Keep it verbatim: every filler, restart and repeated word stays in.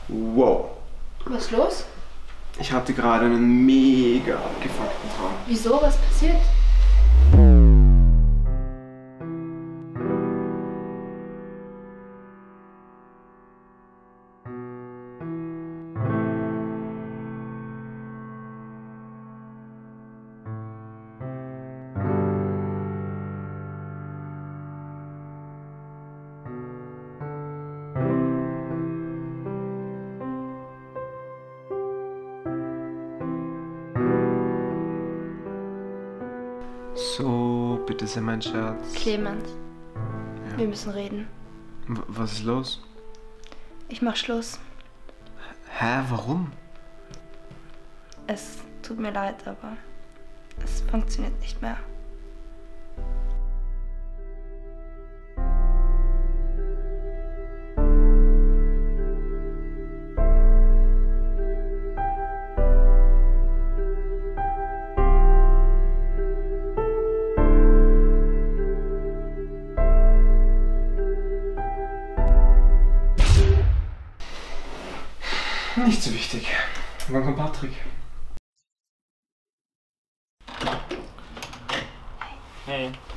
Wow. Was ist los? Ich hatte gerade einen mega abgefuckten Traum. Wieso? Was passiert? So, bitte sei mein Schatz. Clemens, Ja. wir müssen reden. W was ist los? Ich mach Schluss. Hä, warum? Es tut mir leid, aber es funktioniert nicht mehr. Nicht so wichtig. Wann kommt Patrick? Hey.